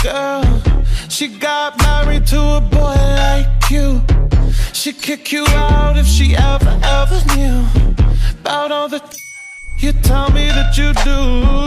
girl. She got married to a boy like you. She'd kick you out if she ever knew about all the you tell me that you do.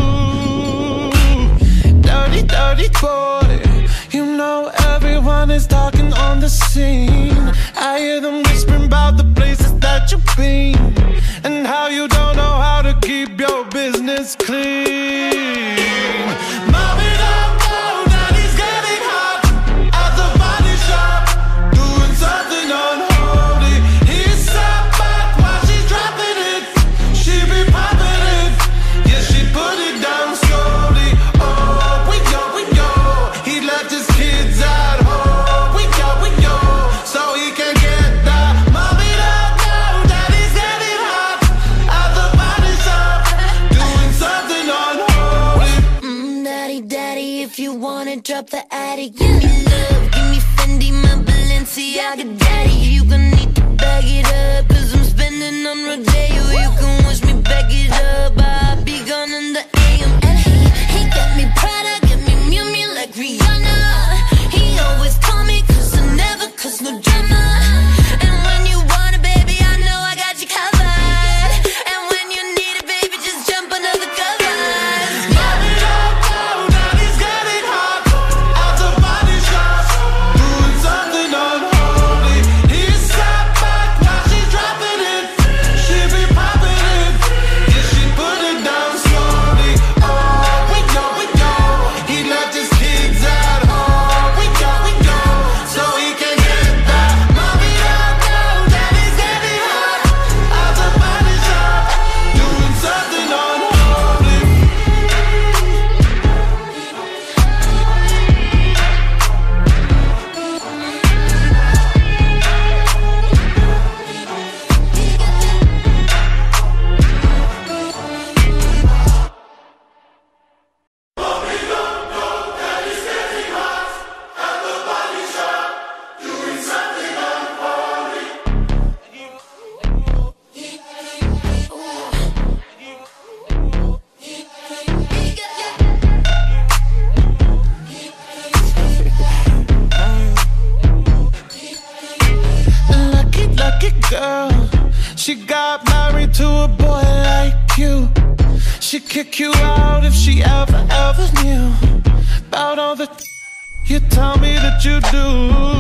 Dirty, dirty boy. You know everyone is talking on the scene. I hear them whispering about the places that you've been and how you don't know how to keep your business clean. Mommy don't know that he's getting hot at the body shop, doing something unholy. He's sat back while she's dropping it. She be popping it, yeah, she put it down slowly. Oh, we go, he left his kids at home. We go, so he can get that. Mommy don't know that he's getting hot at the body shop, doing something unholy. Daddy, if you wanna drop the addy, give me love, give me Fendi, my Balenciaga daddy. You gon' need to bag it up, cause I'm spending on Rodeo. You can wish me back it up, I'll be gone in the AM. And he got me Prada, got me Miu Miu like Rihanna. He always call me cause I never cause no drama. And when you want it, baby, I know I got you covered. And when you need it, baby, just jump under the covers. Mommy don't know that he's getting hot at the body shop, doing something unholy. He's sat back while she's dropping it. She be popping it, yeah, she put it down slowly. Oh, we go, he left his kids at home. We go, so he can get that. Mommy don't know that he's getting hot at the body shop, doing something unholy. Lucky girl. She got married to a boy like you. She'd kick you out if she ever knew about all the you tell me that you do.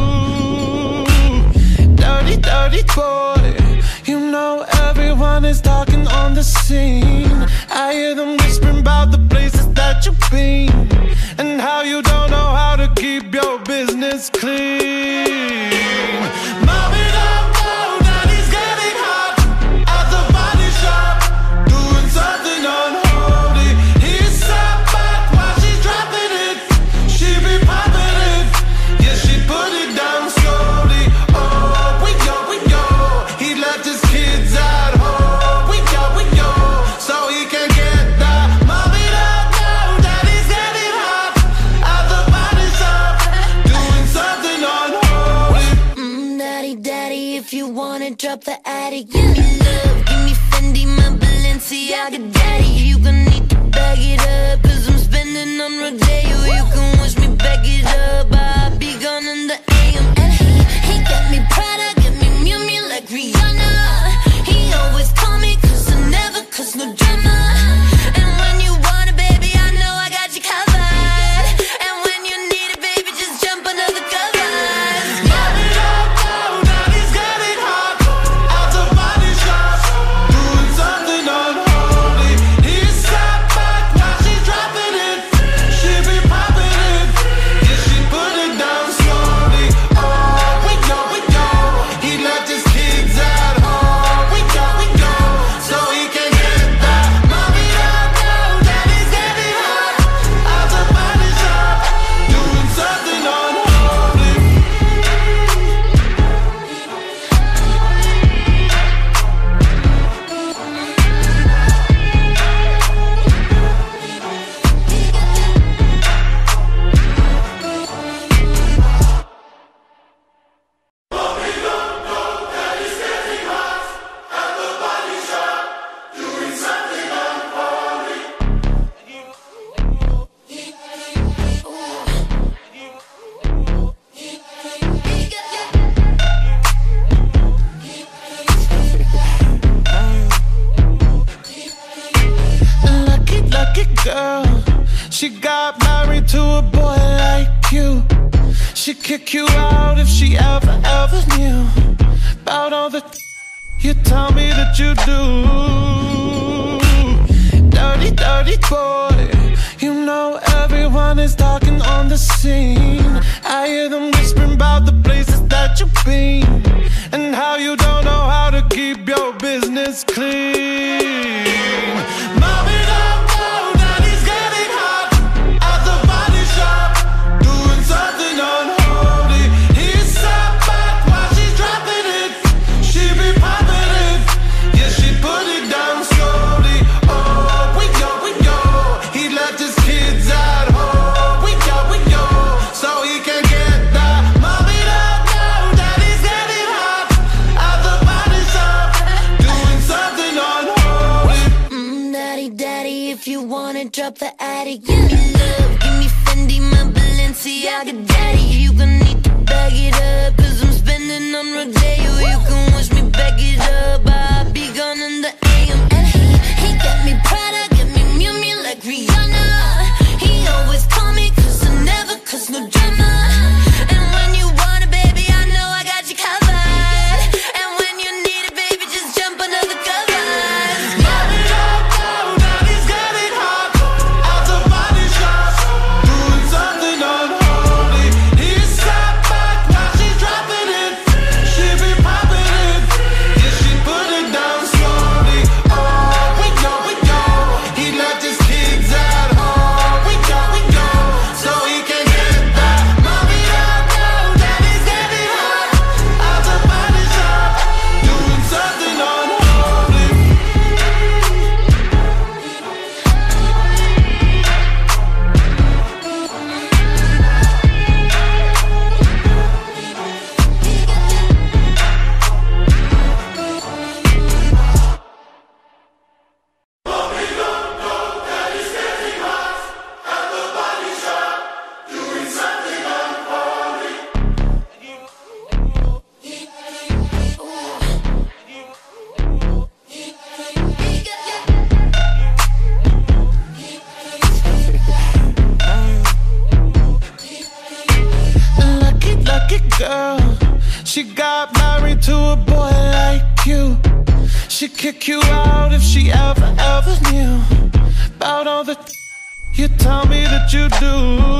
Dirty, dirty boy. You know everyone is talking on the scene. I hear them whispering about the places that you've been and how you don't know how to keep your business clean. Mommy don't know that he's getting hot at the body shop, doing something unholy. He's sat back while she's dropping it. She be popping it, yeah, she put it down slowly. Oh, we go, he left his kids at home. We go, so he can get that. Mommy don't know that he's getting hot at the body shop, doing something unholy. Daddy, if you wanna drop the addy, give me love, give me Fendi, my Balenciaga daddy. You gon' need to bag it up, cause I'm spending on Rodeo. You can wish me back it up, I'll be gone in the AM. And he got me Prada, got me Miu Miu like Rihanna. He always call me cause I never cause no drama. And when you want it, baby, I know I got you covered. And when you need it, baby, just jump under the covers. Mommy don't know that he's getting hot at the body shop, doing something unholy. He's sat back while She got married to a boy like you. She'd kick you out if she ever knew about all the you tell me that you do. Dirty, dirty boy. You know everyone is talking on the scene. I hear them whispering about the places that you've been and how you don't know how to keep your business clean. Mommy don't know that he's getting hot at the body shop, doing something unholy. He's sat back while she's dropping it. She be popping it, yeah, she put it down slowly. Oh, we go, he left his kids at home. We go, so he can get that. Mommy don't know that he's getting hot at the body shop, doing something unholy. Daddy, daddy, if you wanna drop the addy, give me love, give me Fendi, my Balenciaga, daddy. You gon' need to bag it up, 'cause I'm spending on Rodeo. You can wish me back it up, I'll be gone in the AM. And he got me Prada, got me Miu Miu like Rihanna. He always call me 'cause I never cause no drama. And when you want it, baby, I know I got you covered. And when you need it, baby, just jump under the covers. Mommy don't know that he's getting hot at the body shop, doing something unholy. He's sat back while she's dropping it. She be popping it, yeah, she put it down slowly. Oh, we go, he left his kids at home. We go, so he can get that. Mommy don't know that he's getting hot at the body shop, doing something unholy. Lucky girl, she got married to a boy like you. She'd kick you out if she ever knew about all the you tell me that you do.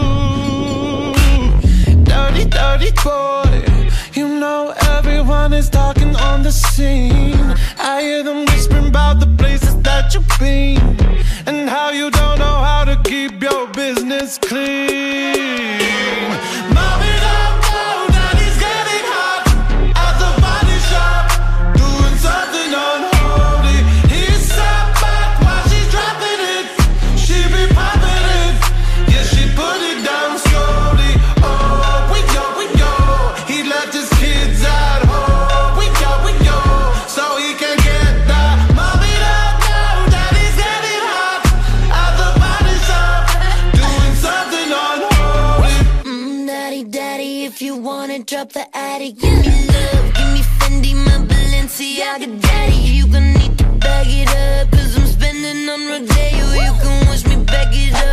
Dirty, dirty boy. You know everyone is talking on the scene. I hear them whispering about the places that you've been and how you don't know how to keep your business clean. Mommy don't know that he's getting hot at the body shop, doing something unholy. He's sat back while she's dropping it. She be popping it, yeah, she put it down slowly. Oh, we go, he left his kids at home. We go, so he can get that. Mommy don't know that he's getting hot at the body shop, doing something unholy. Daddy, daddy, if you wanna drop the addy, give me love, give me Fendi, my Balenciaga, daddy. You gon' need to bag it up, 'cause I'm spending on Rodeo. You can wish me back it